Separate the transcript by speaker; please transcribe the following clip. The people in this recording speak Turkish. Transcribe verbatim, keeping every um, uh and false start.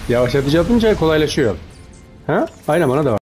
Speaker 1: Yavaşlatıcı atınca kolaylaşıyor. Ha? Aynen bana da var.